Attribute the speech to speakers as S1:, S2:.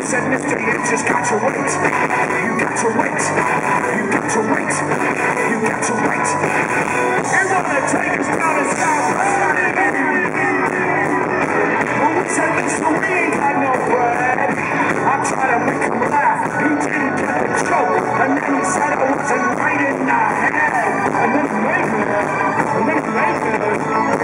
S1: said, mister, you just got to wait. You got to wait. You got to wait. You got to wait. You wanna take us down to South West? Well, we said, mister, we ain't got no bread. I tried to make him laugh. He didn't get the joke. And then he said I wasn't right in the head. And then he made me.